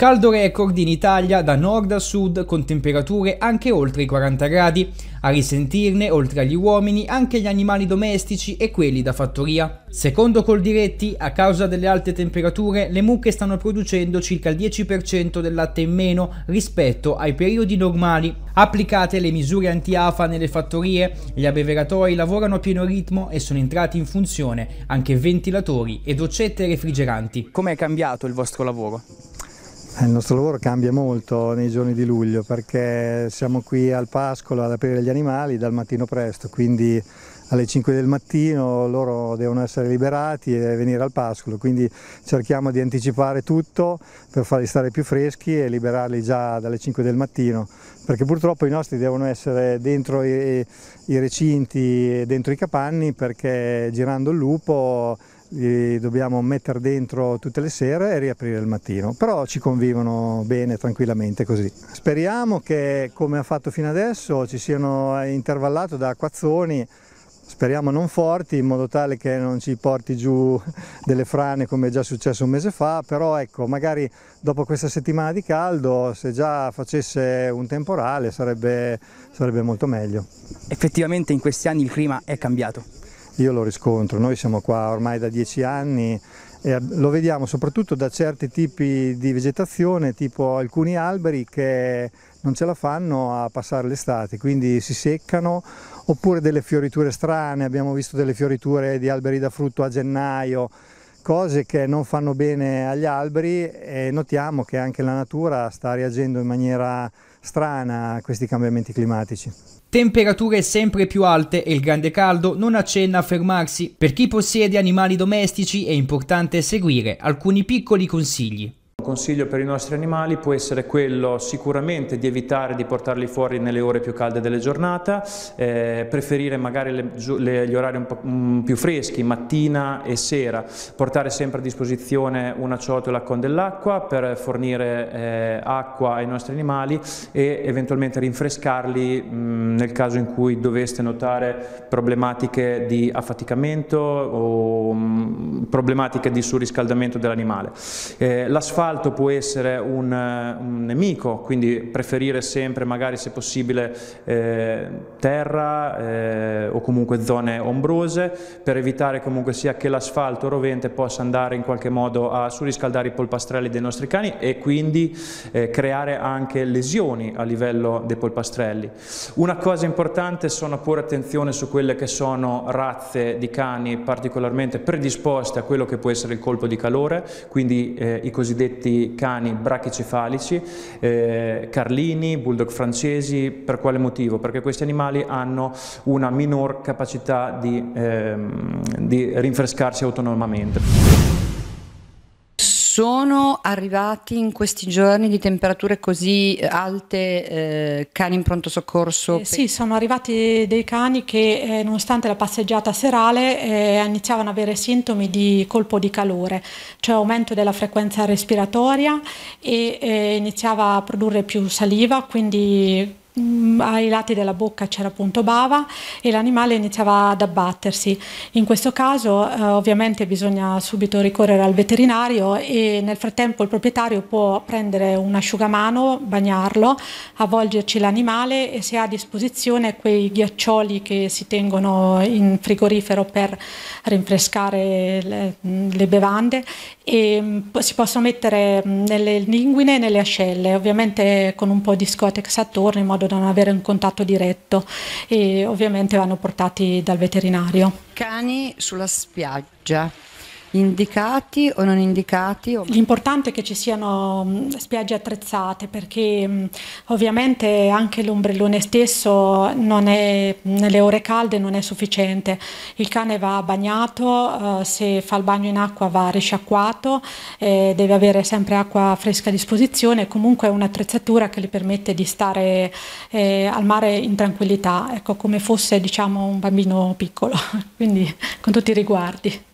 Caldo record in Italia da nord a sud con temperature anche oltre i 40 gradi. A risentirne, oltre agli uomini, anche gli animali domestici e quelli da fattoria. Secondo Coldiretti, a causa delle alte temperature, le mucche stanno producendo circa il 10% del latte in meno rispetto ai periodi normali. Applicate le misure anti-afa nelle fattorie, gli abbeveratoi lavorano a pieno ritmo e sono entrati in funzione anche ventilatori e doccette refrigeranti. Com'è cambiato il vostro lavoro? Il nostro lavoro cambia molto nei giorni di luglio perché siamo qui al pascolo ad aprire gli animali dal mattino presto, quindi alle 5 del mattino loro devono essere liberati e venire al pascolo, quindi cerchiamo di anticipare tutto per farli stare più freschi e liberarli già dalle 5 del mattino, perché purtroppo i nostri devono essere dentro i recinti, dentro i capanni, perché girando il lupo li dobbiamo mettere dentro tutte le sere e riaprire il mattino, però ci convivono bene, tranquillamente così. Speriamo che, come ha fatto fino adesso, ci siano intervallato da acquazzoni, speriamo non forti, in modo tale che non ci porti giù delle frane come è già successo un mese fa, però ecco, magari dopo questa settimana di caldo, se già facesse un temporale sarebbe molto meglio. Effettivamente in questi anni il clima è cambiato. Io lo riscontro, noi siamo qua ormai da 10 anni e lo vediamo soprattutto da certi tipi di vegetazione, tipo alcuni alberi che non ce la fanno a passare l'estate, quindi si seccano, oppure delle fioriture strane, abbiamo visto delle fioriture di alberi da frutto a gennaio, cose che non fanno bene agli alberi, e notiamo che anche la natura sta reagendo in maniera strana a questi cambiamenti climatici. Temperature sempre più alte e il grande caldo non accenna a fermarsi. Per chi possiede animali domestici è importante seguire alcuni piccoli consigli. Un consiglio per i nostri animali può essere quello sicuramente di evitare di portarli fuori nelle ore più calde della giornata, preferire magari gli orari un po' più freschi, mattina e sera, portare sempre a disposizione una ciotola con dell'acqua per fornire acqua ai nostri animali e eventualmente rinfrescarli nel caso in cui doveste notare problematiche di affaticamento o problematiche di surriscaldamento dell'animale. L'asfalto può essere un nemico, quindi preferire sempre magari se possibile terra o comunque zone ombrose, per evitare comunque sia che l'asfalto rovente possa andare in qualche modo a surriscaldare i polpastrelli dei nostri cani e quindi creare anche lesioni a livello dei polpastrelli. Una cosa importante sono porre attenzione su quelle che sono razze di cani particolarmente predisposte a quello che può essere il colpo di calore, quindi i cosiddetti cani brachicefalici, carlini, bulldog francesi. Per quale motivo? Perché questi animali hanno una minor capacità di rinfrescarsi autonomamente. Sono arrivati in questi giorni di temperature così alte cani in pronto soccorso? Sì, sono arrivati dei cani che nonostante la passeggiata serale iniziavano ad avere sintomi di colpo di calore, cioè aumento della frequenza respiratoria e iniziava a produrre più saliva, quindi ai lati della bocca c'era appunto bava e l'animale iniziava ad abbattersi. In questo caso ovviamente bisogna subito ricorrere al veterinario e nel frattempo il proprietario può prendere un asciugamano, bagnarlo, avvolgerci l'animale e se ha a disposizione quei ghiaccioli che si tengono in frigorifero per rinfrescare le bevande e si possono mettere nelle linguine e nelle ascelle, ovviamente con un po' di Scotex attorno in modo da non avere un contatto diretto e ovviamente vanno portati dal veterinario. Cani sulla spiaggia, indicati o non indicati? L'importante è che ci siano spiagge attrezzate perché ovviamente anche l'ombrellone stesso non è, nelle ore calde non è sufficiente. Il cane va bagnato, se fa il bagno in acqua va risciacquato, deve avere sempre acqua fresca a disposizione, comunque è un'attrezzatura che gli permette di stare al mare in tranquillità, ecco, come fosse diciamo un bambino piccolo, quindi con tutti i riguardi.